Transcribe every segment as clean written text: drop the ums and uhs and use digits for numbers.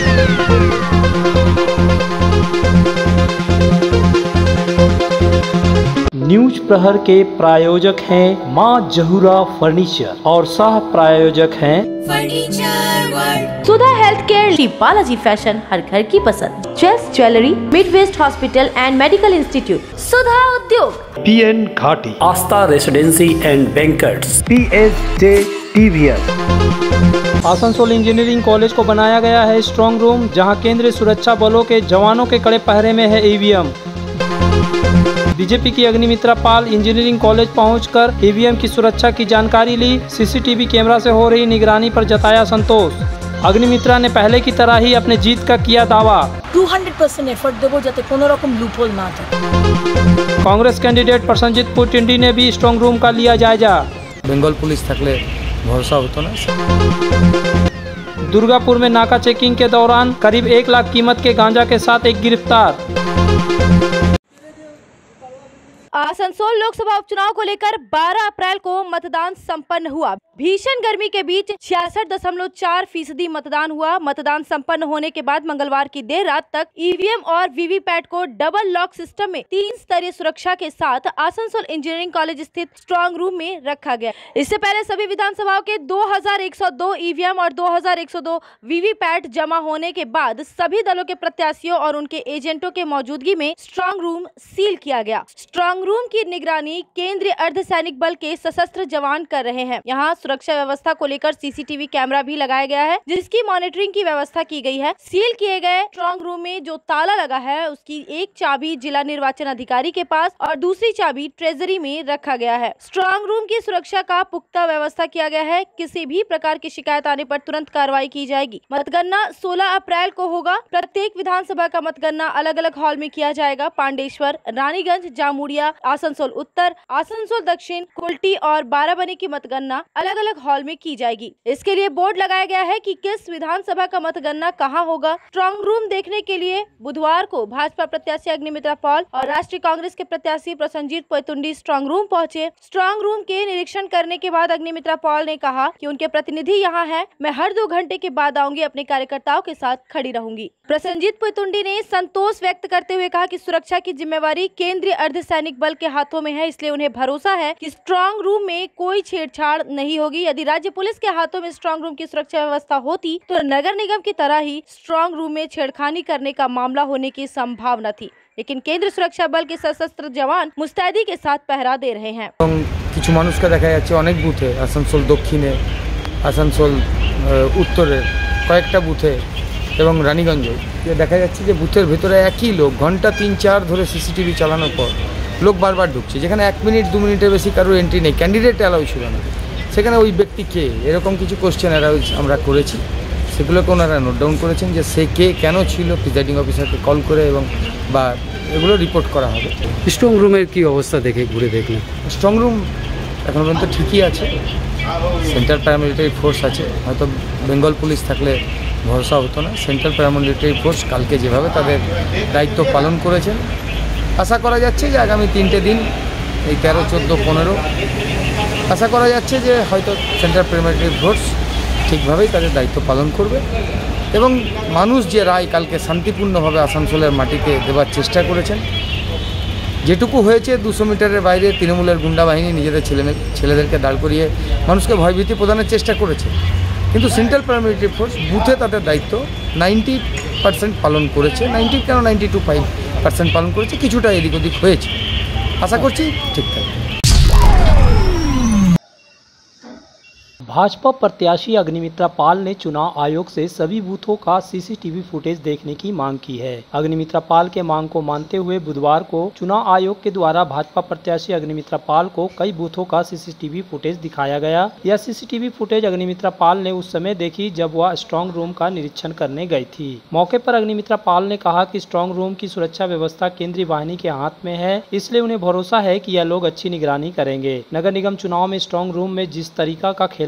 News प्रहर के प्रायोजक हैं मां जहूरा फर्नीचर और सह प्रायोजक हैं furniture world, Sudha health care, Balaji fashion, हर घर की पसंद, chess jewellery, midwest hospital and medical institute, Sudha Udyog, PN Ghati, Aastha residency and banquets, PSJ TVS। Asansol engineering college को बनाया गया है स्ट्रांग रूम, जहां केंद्रीय सुरक्षा बलों के जवानों के कड़े पहरे में है EVM। बीजेपी की अग्निमित्रा पाल इंजीनियरिंग कॉलेज पहुंचकर EVM की सुरक्षा की जानकारी ली। CCTV कैमरा से हो रही निगरानी पर जताया संतोष। अग्निमित्रा ने पहले की तरह ही अपने जीत का किया दावा। 200% एफर्ट देबो जाते कोनो रकम लूपहोल ना থাকে। कांग्रेस कैंडिडेट प्रसन्नजीत पुटिंडी ने भी स्ट्रांग रूम का लिया जायजा। बेंगल पुलिस थकले भरोसा होता ना। दुर्गापुर में नाका चेकिंग के दौरान करीब 1 लाख कीमत के गांजा के साथ एक गिरफ्तार। आसनसोल लोकसभा उपचुनाव को लेकर 12 अप्रैल को मतदान संपन्न हुआ। भीषण गर्मी के बीच 66.4% मतदान हुआ। मतदान संपन्न होने के बाद मंगलवार की देर रात तक EVM और VVPAT को डबल लॉक सिस्टम में 3 स्तरीय सुरक्षा के साथ आसनसोल इंजीनियरिंग कॉलेज स्थित स्ट्रांग रूम में रखा गया। इससे पहले सभी विधानसभाओं के 2102 EVM और 2102 VVPAT जमा होने के बाद सभी दलों के प्रत्याशियों और उनके एजेंटों के मौजूदगी में स्ट्रांग रूम सील किया गया। स्ट्रांग रूम की निगरानी केंद्रीय अर्धसैनिक बल के सशस्त्र जवान कर रहे हैं। यहाँ सुरक्षा व्यवस्था को लेकर CCTV कैमरा भी लगाया गया है, जिसकी मॉनिटरिंग की व्यवस्था की गई है। सील किए गए स्ट्रांग रूम में जो ताला लगा है उसकी एक चाबी जिला निर्वाचन अधिकारी के पास और दूसरी चाबी ट्रेजरी में रखा गया है। स्ट्रांग रूम की सुरक्षा का पुख्ता व्यवस्था किया गया है। किसी भी प्रकार की शिकायत आने पर तुरंत कार्रवाई की जाएगी। मतगणना 16 अप्रैल को होगा। प्रत्येक विधानसभा का मतगणना अलग अलग हॉल में किया जाएगा। पांडेश्वर, रानीगंज, जामुड़िया, आसनसोल उत्तर, आसनसोल दक्षिण, कुल्टी और बाराबनी की मतगणना अलग अलग हॉल में की जाएगी। इसके लिए बोर्ड लगाया गया है कि किस विधानसभा का मतगणना कहां होगा। स्ट्रांग रूम देखने के लिए बुधवार को भाजपा प्रत्याशी अग्निमित्रा पाल और राष्ट्रीय कांग्रेस के प्रत्याशी प्रसन्नजीत पुटिंडी स्ट्रांग रूम पहुंचे। स्ट्रांग रूम के निरीक्षण करने के बाद अग्निमित्रा पाल ने कहा कि उनके प्रतिनिधि यहाँ है, मैं हर 2 घंटे के बाद आऊंगी, अपने कार्यकर्ताओं के साथ खड़ी रहूंगी। प्रसन्नजीत पुटिंडी ने संतोष व्यक्त करते हुए कहा कि सुरक्षा की जिम्मेवारी केंद्रीय अर्धसैनिक बल के हाथों में है, इसलिए उन्हें भरोसा है कि स्ट्रांग रूम में कोई छेड़छाड़ नहीं होगी। यदि राज्य पुलिस के हाथों में स्ट्रांग रूम की सुरक्षा व्यवस्था होती तो नगर निगम की तरह ही स्ट्रांग रूम में छेड़खानी करने का मामला होने की संभावना थी, लेकिन केंद्रीय सुरक्षा बल के सशस्त्र जवान मुस्तैदी के साथ पहरा दे रहे हैं। কিছু মানুষকে দেখা যাচ্ছে অনেক বুথে, আসানসোল দক্ষিণে, আসানসোল উত্তরে কয়েকটা বুথে এবং রানীগঞ্জে দেখা যাচ্ছে যে বুথের ভেতরে একই লোক ঘন্টা 3-4 ধরে CCTV চালানোর পর লোক বারবার ঢুকছে, যেখানে 1 মিনিট 2 মিনিটের বেশি কারোর এন্ট্রি নেই, ক্যান্ডিডেট অ্যালাউ ছিল না। সেখানে ওই ব্যক্তি কে, এরকম কিছু কোশ্চেন আমরা করেছি, সেগুলোকে ওনারা নোট ডাউন করেছেন যে সে কে, কেন ছিল, প্রিজাইডিং অফিসারকে কল করে এবং বা এগুলো রিপোর্ট করা হবে। স্ট্রং রুমের কি অবস্থা দেখে ঘুরে দেখলেন? স্ট্রং রুম এখন পর্যন্ত ঠিকই আছে। সেন্ট্রাল প্যারামিলিটারি ফোর্স আছে, হয়তো বেঙ্গল পুলিশ থাকলে ভরসা হতো না। সেন্ট্রাল প্যারামিলিটারি ফোর্স কালকে যেভাবে তাদের দায়িত্ব পালন করেছেন, আশা করা যাচ্ছে যে আগামী 3টে দিন, এই 13, 14, 15 আশা করা যাচ্ছে যে হয়তো সেন্ট্রাল প্যারামিলিটারি ফোর্স ঠিকভাবেই তাদের দায়িত্ব পালন করবে এবং মানুষ যে রায় কালকে শান্তিপূর্ণভাবে আসানসোলের মাটিতে দেওয়ার চেষ্টা করেছেন, যেটুকু হয়েছে 200 মিটারের বাইরে তৃণমূলের গুন্ডা বাহিনী নিজেদের ছেলেদেরকে দাঁড় করিয়ে মানুষকে ভয়ভীতি প্রদানের চেষ্টা করেছে, কিন্তু সেন্ট্রাল প্যারামিলিটারি ফোর্স বুথে তাদের দায়িত্ব 90% পালন করেছে। 90 কেন 92.5% পালন করেছে, কিছুটা এদিক ওদিক হয়েছে, আশা করছি ঠিক থাকবে। भाजपा प्रत्याशी अग्निमित्रा पाल ने चुनाव आयोग से सभी बूथों का CCTV फुटेज देखने की मांग की है। अग्निमित्रा पाल के मांग को मानते हुए बुधवार को चुनाव आयोग के द्वारा भाजपा प्रत्याशी अग्निमित्रा पाल को कई बूथों का CCTV फुटेज दिखाया गया। यह CCTV फुटेज अग्निमित्रा पाल ने उस समय देखी जब वह स्ट्रांग रूम का निरीक्षण करने गई थी। मौके पर अग्निमित्रा पाल ने कहा कि स्ट्रांग रूम की सुरक्षा व्यवस्था केंद्रीय वाहिनी के हाथ में है, इसलिए उन्हें भरोसा है कि यह लोग अच्छी निगरानी करेंगे। नगर निगम चुनाव में स्ट्रांग रूम में जिस तरीका का खेला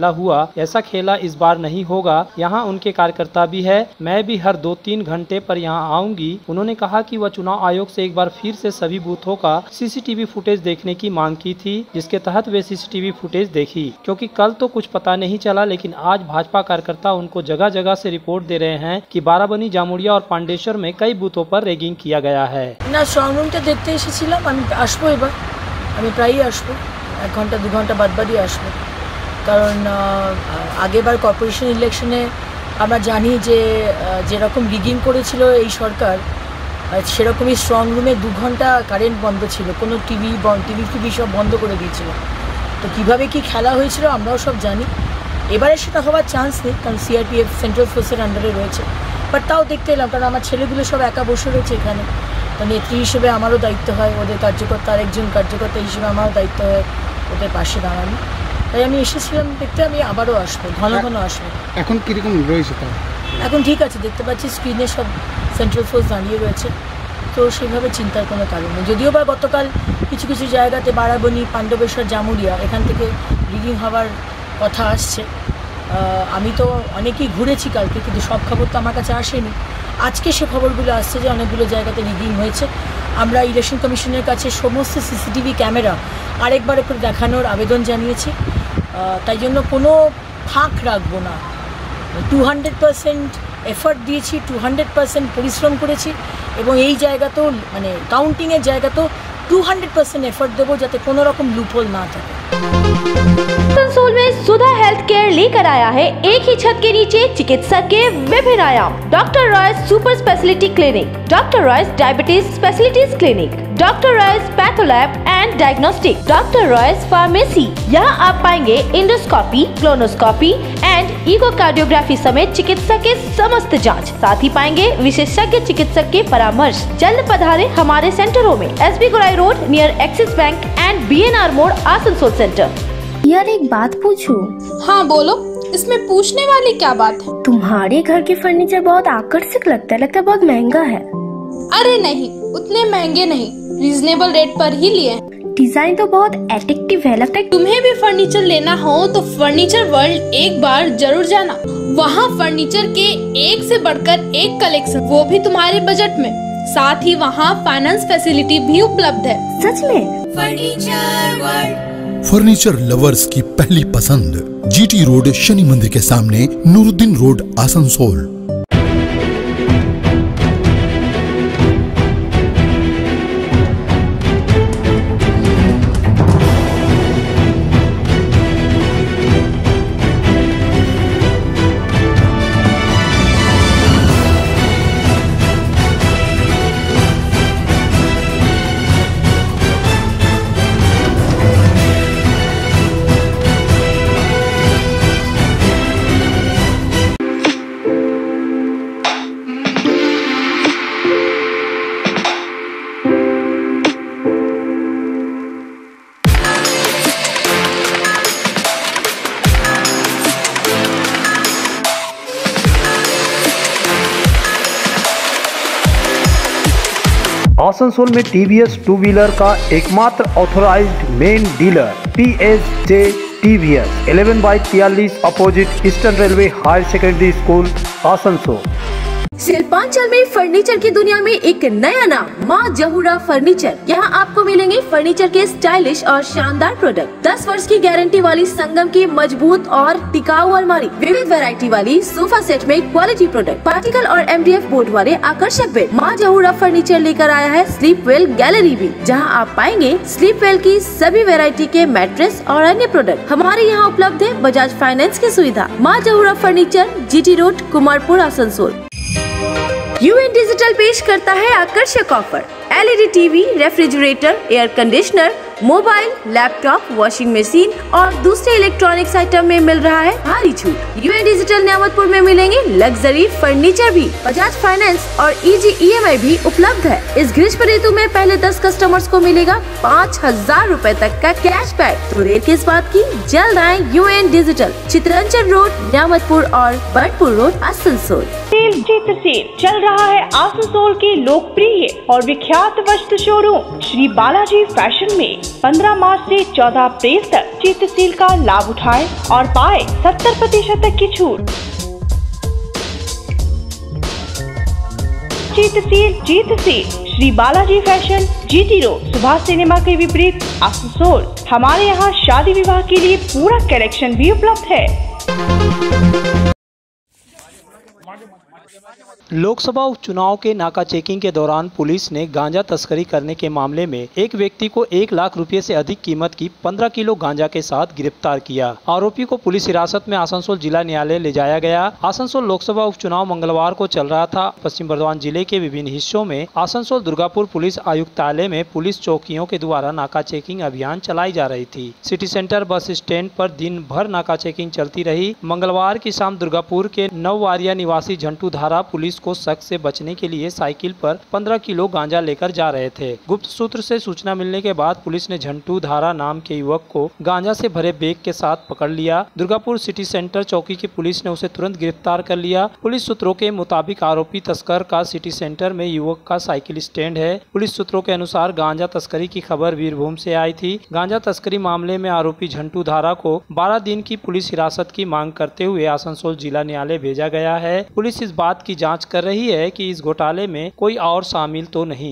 खेला हुआ, ऐसा खेला इस बार नहीं होगा। यहाँ उनके कार्यकर्ता भी है, मैं भी हर 2-3 घंटे पर यहाँ आऊंगी। उन्होंने कहा कि वह चुनाव आयोग से एक बार फिर से सभी बूथों का सीसीटीवी फुटेज देखने की मांग की थी, जिसके तहत वे सीसीटीवी फुटेज देखी। क्योंकि कल तो कुछ पता नहीं चला, लेकिन आज भाजपा कार्यकर्ता उनको जगह जगह से रिपोर्ट दे रहे हैं कि बाराबनी, जामुड़िया और पांडेश्वर में कई बूथों पर रैगिंग किया गया है। না, স্ট্রং রুমটা দেখতে এসেছিলাম, আমি আসবো এবার, আমি প্রায়ই আসবো, 1 ঘন্টা 2 ঘন্টা বাদবারই আসবো। কারণ আগেবার কর্পোরেশন ইলেকশনে আমরা জানি যে যেরকম রিগিং করেছিল এই সরকার, সেরকমই স্ট্রং রুমে 2 ঘন্টা কারেন্ট বন্ধ ছিল, কোনো টিভি সব বন্ধ করে দিয়েছিল। তো কীভাবে কি খেলা হয়েছিল আমরাও সব জানি। এবারে সেটা হওয়ার চান্স নেই, কারণ সিআরপিএফ সেন্ট্রাল ফোর্সের আন্ডারে রয়েছে। বাট তাও দেখতে এলাম, কারণ আমার ছেলেগুলো সব একা বসে রয়েছে এখানে। তো নেত্রী হিসেবে আমারও দায়িত্ব হয়, ওদের কার্যকর্তা, আরেকজন কার্যকর্তা হিসেবে আমারও দায়িত্ব হয় ওদের পাশে দাঁড়ানো। তাই আমি এসেছিলাম দেখতে, আমি আবারও আসবো, ঘন ঘন আসবো। এখন কীরকম রয়েছে তাও? এখন ঠিক আছে, দেখতে পাচ্ছি স্ক্রিনে সব সেন্ট্রাল ফোর্স দাঁড়িয়ে রয়েছে, তো সেইভাবে চিন্তার কোনো কারণ নেই। যদিও বা গতকাল কিছু কিছু জায়গাতে বারাবনী, পাণ্ডবেশ্বর, জামুরিয়া এখান থেকে রিগিং হওয়ার কথা আসছে। আমি তো অনেকেই ঘুরেছি কালকে, কিন্তু সব খবর তো আমার কাছে আসেনি। আজকে সে খবরগুলো আসছে যে অনেকগুলো জায়গাতে রিগিং হয়েছে। আমরা ইলেকশন কমিশনের কাছে সমস্ত সিসিটিভি ক্যামেরা আরেকবার করে দেখানোর আবেদন জানিয়েছি। তাই জন্য কোনো ফাঁক রাখবো না, 200% এফর্ট দিয়েছি, 200% পরিশ্রম করেছি, এবং এই জায়গাতেও মানে কাউন্টিংয়ের জায়গাতেও 200% एफर्ट देवो जाते कोनो रकम लूपहोल ना থাকে। आसनसोल में सुधा हेल्थ केयर लेकर आया है एक ही छत के नीचे चिकित्सा के विभिन्न आयाम। Doctor Roy's super speciality clinic, doctor Roy's diabetes specialities clinic, doctor Roy's pathlab and diagnostic, doctor Roy's pharmacy. यहाँ आप पाएंगे इंडोस्कोपी, क्लोनोस्कोपी एंड इकोकार्डियोग्राफी समेत चिकित्सा के समस्त जांच। साथ ही पाएंगे विशेषज्ञ चिकित्सक के परामर्श। जल्द पधारे हमारे सेंटरों में, SB Gorai road near Axis bank and BNR मोड़, आसनसोल सेंटर। यार एक बात पूछूं? हाँ बोलो, इसमें पूछने वाली क्या बात है? तुम्हारे घर के फर्नीचर बहुत आकर्षक लगता है बहुत महंगा है। अरे नहीं, उतने महंगे नहीं, रीजनेबल रेट पर ही लिए हैं। डिजाइन तो बहुत एट्रैक्टिव है, लगता है तुम्हें भी फर्नीचर लेना हो तो फर्नीचर वर्ल्ड एक बार जरूर जाना। वहाँ फर्नीचर के एक से बढ़कर एक कलेक्शन, वो भी तुम्हारे बजट में। साथ ही वहाँ फाइनेंस फैसिलिटी भी उपलब्ध है। सच में? फर्नीचर वर्ल्ड, फर्नीचर लवर्स की पहली पसंद, जीटी रोड, शनि मंदिर के सामने, नूरुद्दीन रोड, आसनसोल। आसनसोल में टीवीएस टू व्हीलर का एकमात्र authorised main dealer PSJ TVS 11/43 opposite Eastern Railway higher secondary school, Asansol. Shilpanchal में फर्नीचर की दुनिया में एक नया नाम, माँ जहूरा फर्नीचर। यहाँ आपको मिलेंगे फर्नीचर के स्टाइलिश और शानदार प्रोडक्ट। 10 वर्ष की गारंटी वाली संगम की मजबूत और टिकाऊ अलमारी, विविध वैरायटी वाली सोफा सेट में क्वालिटी प्रोडक्ट, पार्टिकल और MDF बोर्ड वाले आकर्षक बेड। माँ जहूरा फर्नीचर लेकर आया है स्लीप वेल गैलरी भी, जहाँ आप पाएंगे स्लीप वेल की सभी वैरायटी के मैट्रेस और अन्य प्रोडक्ट। हमारे यहाँ उपलब्ध है बजाज फाइनेंस की सुविधा। माँ Jahura furniture, GT road, Kumarpur, Asansol. UN digital पेश करता है आकर्षक offer. LED TV, refrigerator, air conditioner, mobile, laptop, washing machine और दूसरे इलेक्ट्रॉनिक्स आइटम में मिल रहा है भारी छूट। UN डिजिटल न्यामतपुर में मिलेंगे लग्जरी फर्नीचर भी, बजाज फाइनेंस और इजी EMI भी उपलब्ध है। इस ग्रीष्म ऋतु में पहले 10 कस्टमर्स को मिलेगा 5000 रूपए तक का कैशबैक। तो देर किस बात की, जल्द आए UN digital, Chittaranjan road, Niyamatpur और बर्डपुर रोड, आसनसोल। सेल चित्र सेल चल रहा है आसनसोल के लोकप्रिय और विख्यात वस्त्र शोरूम श्री बालाजी फैशन में 15 मार्च से 14 अप्रैल तक चित्र सेल का लाभ उठाएं और पाए 70% तक की छूट। चित्र sale Shri Balaji fashion GT road Subhash cinema के विपरीत आसनसोल। हमारे यहाँ शादी विवाह के लिए पूरा कलेक्शन भी उपलब्ध है। लोकसभा उपचुनाव के नाका चेकिंग के दौरान पुलिस ने गांजा तस्करी करने के मामले में एक व्यक्ति को 1 लाख रुपए से अधिक कीमत की 15 किलो गांजा के साथ गिरफ्तार किया। आरोपी को पुलिस हिरासत में आसनसोल जिला न्यायालय ले जाया गया। आसनसोल लोकसभा उपचुनाव मंगलवार को चल रहा था। पश्चिम बर्धमान जिले के विभिन्न हिस्सों में आसनसोल दुर्गापुर पुलिस आयुक्तालय में पुलिस चौकियों के द्वारा नाका चेकिंग अभियान चलाई जा रही थी। सिटी सेंटर बस स्टैंड पर दिन भर नाका चेकिंग चलती रही। मंगलवार की शाम दुर्गापुर के नववारिया निवासी झंटू धारा पुलिस को शक से बचने के लिए साइकिल पर 15 किलो गांजा लेकर जा रहे थे। गुप्त सूत्र से सूचना मिलने के बाद पुलिस ने झंटू धारा नाम के युवक को गांजा से भरे बैग के साथ पकड़ लिया। दुर्गापुर सिटी सेंटर चौकी की पुलिस ने उसे तुरंत गिरफ्तार कर लिया। पुलिस सूत्रों के मुताबिक आरोपी तस्कर का सिटी सेंटर में युवक का साइकिल स्टैंड है। पुलिस सूत्रों के अनुसार गांजा तस्करी की खबर वीरभूम से आई थी। गांजा तस्करी मामले में आरोपी झंटू धारा को 12 दिन की पुलिस हिरासत की मांग करते हुए आसनसोल जिला न्यायालय भेजा गया है। पुलिस इस बात की जाँच कर रही है कि इस घोटाले में कोई और शामिल तो नहीं।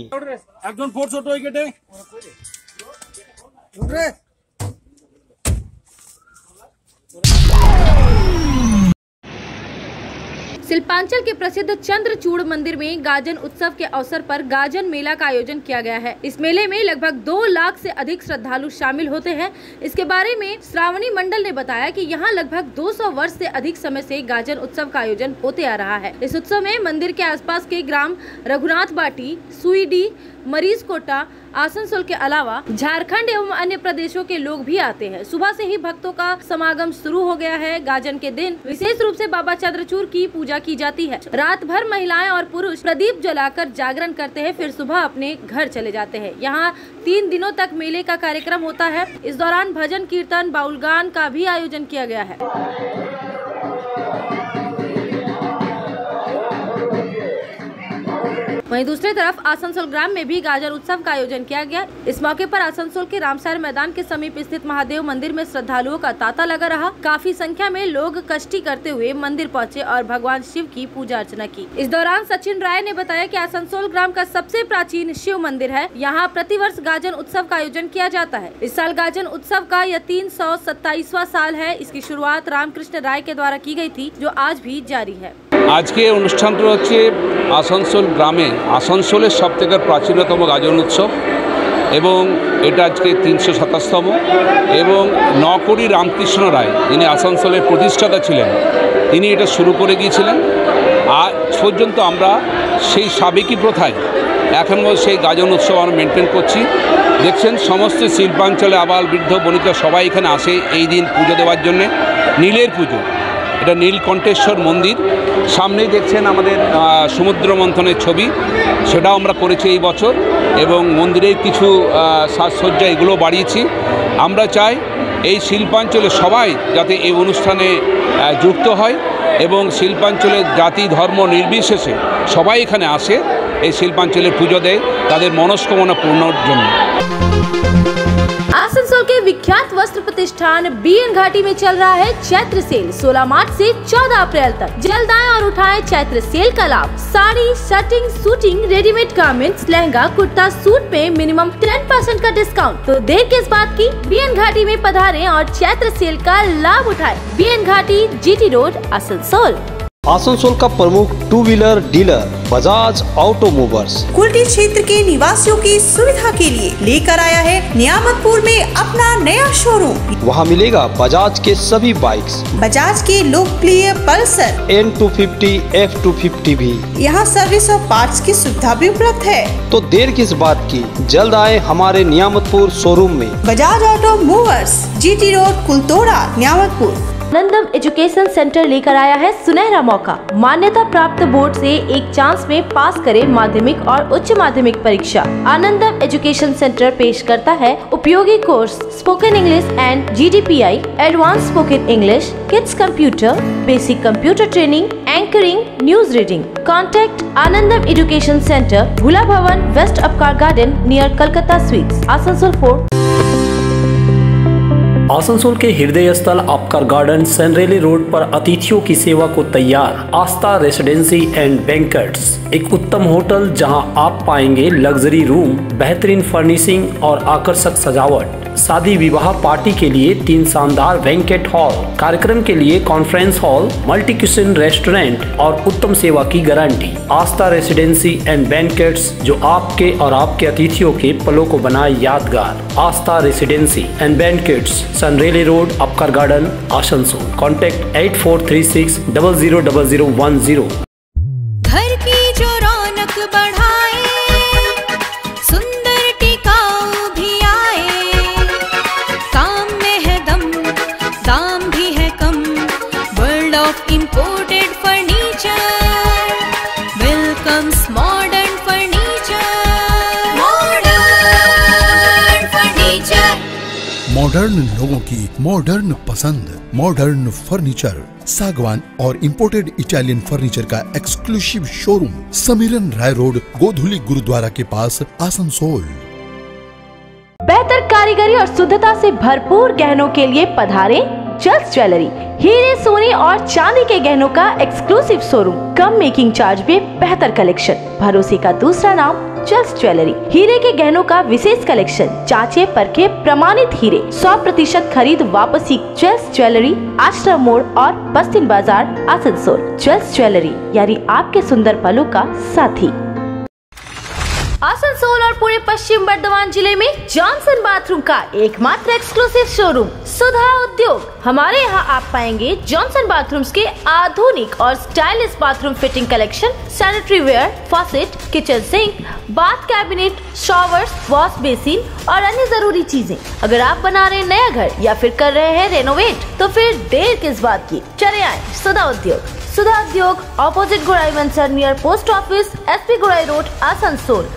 शिल्पांचल के प्रसिद्ध चंद्रचूड़ मंदिर में गाजन उत्सव के अवसर पर गाजन मेला का आयोजन किया गया है। इस मेले में लगभग 2 लाख से अधिक श्रद्धालु शामिल होते हैं। इसके बारे में श्रावणी मंडल ने बताया कि यहाँ लगभग 200 वर्ष से अधिक समय से गाजन उत्सव का आयोजन होते आ रहा है। इस उत्सव में मंदिर के आसपास के ग्राम रघुनाथ बाटी, सुईडी, मरीज कोटा, आसनसोल के अलावा झारखंड एवं अन्य प्रदेशों के लोग भी आते हैं। सुबह से ही भक्तों का समागम शुरू हो गया है। गाजन के दिन विशेष रूप से बाबा चंद्रचूड़ की पूजा की जाती है। रात भर महिलाएं और पुरुष प्रदीप जलाकर जागरण करते हैं, फिर सुबह अपने घर चले जाते हैं। यहाँ 3 दिनों तक मेले का कार्यक्रम होता है। इस दौरान भजन कीर्तन, बाउल गान का भी आयोजन किया गया है। वहीं दूसरी तरफ आसनसोल ग्राम में भी गाजन उत्सव का आयोजन किया गया। इस मौके पर आसनसोल के रामसार मैदान के समीप स्थित महादेव मंदिर में श्रद्धालुओं का तांता लगा रहा। काफी संख्या में लोग कष्टी करते हुए मंदिर पहुंचे और भगवान शिव की पूजा अर्चना की। इस दौरान सचिन राय ने बताया कि आसनसोल ग्राम का सबसे प्राचीन शिव मंदिर है। यहाँ प्रतिवर्ष गाजन उत्सव का आयोजन किया जाता है। इस साल गाजन उत्सव का यह 327वां साल है। इसकी शुरुआत रामकृष्ण राय के द्वारा की गई थी, जो आज भी जारी है। आज के অনুষ্ঠানটা হচ্ছে আসানসোল গ্রামে আসানসোলের সবথেকে প্রাচীনতম গাজন উৎসব এবং এটা আজকে 327তম এবং নকরি রামকৃষ্ণ রায় যিনি আসানসোলের প্রতিষ্ঠাতা ছিলেন তিনি এটা শুরু করে গিয়েছিলেন। আজ পর্যন্ত আমরা সেই সাবেকি প্রথায় এখনও সেই গাজন উৎসব আমরা মেনটেন করছি। দেখছেন সমস্ত শিল্পাঞ্চলে আবাল বৃদ্ধ বনিতা সবাই এখানে আসে এই দিন পুজো দেওয়ার জন্য। নীলের পুজো, এটা নীলকণ্ঠেশ্বর মন্দির। সামনেই দেখছেন আমাদের সমুদ্র মন্থনের ছবি, সেটাও আমরা করেছি এই বছর এবং মন্দিরের কিছু সাজসজ্জা এগুলো বাড়িয়েছি। আমরা চাই এই শিল্পাঞ্চলে সবাই যাতে এই অনুষ্ঠানে যুক্ত হয় এবং শিল্পাঞ্চলের জাতি ধর্ম নির্বিশেষে সবাই এখানে আসে এই শিল্পাঞ্চলে পুজো দেয় তাদের মনস্কামনা পূর্ণর জন্য। आसनसोल के विख्यात वस्त्र प्रतिष्ठान BN घाटी में चल रहा है चैत्र सेल। 16 मार्च से 14 अप्रैल तक जल्द आएं और उठाएं चैत्र सेल का लाभ। Sari, shirting, suiting, readymade garments, lehenga, kurta, suit पे मिनिमम 10% का डिस्काउंट। तो देर किस बात की, BN घाटी में पधारें और चैत्र सेल का लाभ उठाएं। BN घाटी, GT रोड, आसनसोल। आसनसोल का प्रमुख 2 wheeler dealer Bajaj automobiles Kulti क्षेत्र के निवासियों की सुविधा के लिए लेकर आया है नियामतपुर में अपना नया शोरूम। वहाँ मिलेगा बजाज के सभी बाइक्स, बजाज के लोकप्रिय पल्सर, N250, F250 भी। यहाँ सर्विस और पार्ट्स की सुविधा भी उपलब्ध है। तो देर किस बात की, जल्द आए हमारे नियामतपुर शोरूम में। Bajaj automobiles, GT road, Kultora, Niyamatpur. Anandam education centre लेकर आया है सुनहरा मौका। मान्यता प्राप्त बोर्ड से एक चांस में पास करें माध्यमिक और उच्च माध्यमिक परीक्षा। आनंदम एजुकेशन सेंटर पेश करता है उपयोगी course spoken English and GDPI, advance spoken English, kids computer, basic computer training, anchoring, news reading. Contact Anandam education centre, Bhula Bhawan, west Apkar garden, near Calcutta sweets, Asansol 4। Asansol के हृदय स्थल अपकार गार्डन सनरेली रोड पर अतिथियों की सेवा को तैयार आस्था रेसिडेंसी एंड बैंक्वेट्स, एक उत्तम होटल जहां आप पाएंगे लग्जरी रूम, बेहतरीन फर्निशिंग और आकर्षक सजावट। शादी विवाह पार्टी के लिए 3 शानदार बैंक्वेट हॉल, कार्यक्रम के लिए conference hall, multi kitchen restaurant और उत्तम सेवा की guarantee. Aastha residency and banquets, जो आपके और आपके अतिथियों के पलों को बनाए यादगार। Aastha residency and banquets, Sanreli road, Apkar garden, Asansol. Contact 8436 000010। घर की जो रौनक बढ़ाए, सुंदर टिकाऊ भी आए, काम में है दम, दाम भी है कम। World of imported furniture welcomes modern furniture. Modern लोगों की मॉडर्न पसंद, मॉडर्न फर्नीचर, सागवान और इंपोर्टेड इटालियन फर्नीचर का exclusive showroom, Samiran Rai road, Godhuli Gurudwara के पास, आसनसोल। बेहतर कारीगरी और शुद्धता से भरपूर गहनों के लिए पधारें चल्स ज्वेलरी। हीरे, सोने और चांदी के गहनों का एक्सक्लूसिव शोरूम, कम मेकिंग चार्ज में बेहतर कलेक्शन। भरोसे का दूसरा नाम चल्स ज्वेलरी। हीरे के गहनों का विशेष कलेक्शन, जांचे परखे प्रमाणित हीरे, 100% खरीद वापसी। चल्स ज्वेलरी, आश्रम मोड़ और बस्तिन बाजार, आसनसोल। चल्स ज्वेलरी यानी आपके सुंदर पलों का साथी। आसनसोल और पूरे पश्चिम बर्धमान जिले में जॉनसन बाथरूम का एकमात्र एक्सक्लूसिव शोरूम सुधा उद्योग। हमारे यहाँ आप पाएंगे जॉनसन बाथरूम्स के आधुनिक और stylish bathroom fitting collection, sanitary ware, faucet, kitchen sink, bath cabinet, showers, wash basin और अन्य जरूरी चीजें। अगर आप बना रहे हैं नया घर या फिर कर रहे हैं रेनोवेट, तो फिर देर किस बात की, चले आए सुधा Udyog. Sudha Udyog opposite Gorai Mansar, near post office, SP Gorai road, Asansol.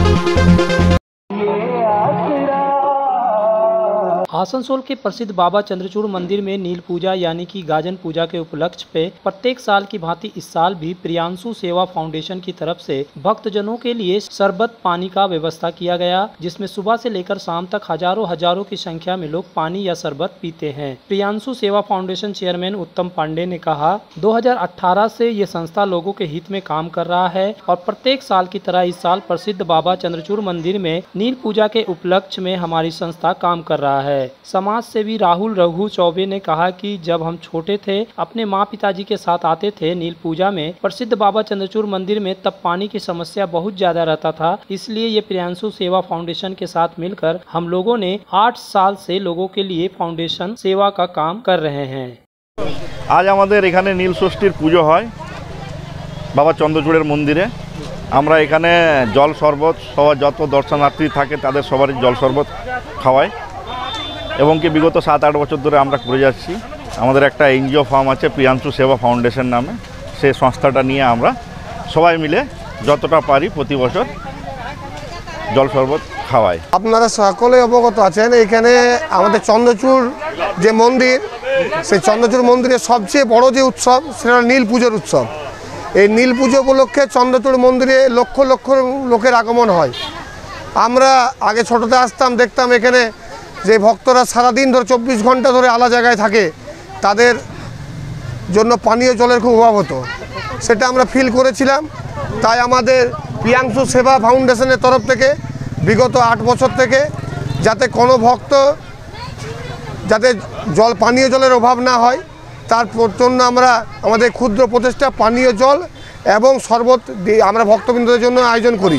Asansol के प्रसिद्ध बाबा चंद्रचूड़ मंदिर में नील पूजा यानी कि गाजन पूजा के उपलक्ष्य पे प्रत्येक साल की भांति इस साल भी प्रियांशु सेवा फाउंडेशन की तरफ से भक्तजनों के लिए शरबत पानी का व्यवस्था किया गया, जिसमें सुबह से लेकर शाम तक हजारों की संख्या में लोग पानी या शरबत पीते हैं। प्रियांशु सेवा फाउंडेशन चेयरमैन उत्तम पांडे ने कहा, 2018 से ये संस्था लोगों के हित में काम कर रहा है और प्रत्येक साल की तरह इस साल प्रसिद्ध बाबा चंद्रचूड़ मंदिर में नील पूजा के उपलक्ष्य में हमारी संस्था काम कर रहा है। समाज सेवी राहुल रघु चौबे ने कहा कि जब हम छोटे थे अपने माँ पिताजी के साथ आते थे नील पूजा में प्रसिद्ध बाबा चंद्रचूड़ मंदिर में, तब पानी की समस्या बहुत ज्यादा रहता था। इसलिए ये प्रियांशु सेवा फाउंडेशन के साथ मिलकर हम लोगों ने 8 साल से लोगों के लिए फाउंडेशन सेवा का काम कर रहे हैं। आज हमारे एखाने नील षष्ठीर पुजो है बाबा चंद्रचूड़ेर मंदिरे। আমরা এখানে জল শরবত সবার যত দর্শনার্থী থাকে তাদের সবারই জল শরবত খাওয়াই এবং কি বিগত 7-8 বছর ধরে আমরা করে যাচ্ছি। আমাদের একটা এনজিও ফার্ম আছে প্রিয়াংশু সেবা ফাউন্ডেশন নামে, সেই সংস্থাটা নিয়ে আমরা সবাই মিলে যতটা পারি প্রতি বছর জল শরবত খাওয়াই। আপনারা সকলে অবগত আছেন এখানে আমাদের চন্দ্রচূড় যে মন্দির, সেই চন্দ্রচূড় মন্দিরের সবচেয়ে বড় যে উৎসব সেটা নীল পুজোর উৎসব। এই নীল পুজো উপলক্ষে চন্দ্রচূড় মন্দিরে লক্ষ লক্ষ লোকের আগমন হয়। আমরা আগে ছোটতে আসতাম, দেখতাম এখানে যে ভক্তরা সারাদিন ধরে 24 ঘন্টা ধরে আলাদা জায়গায় থাকে, তাদের জন্য পানীয় জলের খুব অভাব হতো, সেটা আমরা ফিল করেছিলাম। তাই আমাদের প্রিয়াংশু সেবা ফাউন্ডেশনের তরফ থেকে বিগত 8 বছর থেকে যাতে কোনো ভক্ত যাতে পানীয় জলের অভাব না হয় তার জন্য আমরা আমাদের ক্ষুদ্র প্রচেষ্টা পানীয় জল এবং শরবত আমরা ভক্তবৃন্দদের জন্য আয়োজন করি।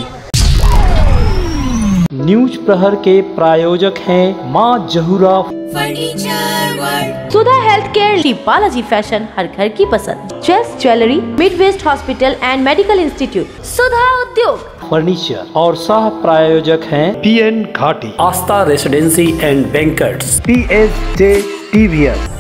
न्यूज प्रहर के प्रायोजक हैं माँ Jahura furniture world, Sudha health care, Balaji fashion, हर घर की पसंद, chess jewellery, mid west hospital and medical institute, Sudha Udyog furniture और सह प्रायोजक हैं PN Ghati, Aastha residency and banquets, PSJ TVS।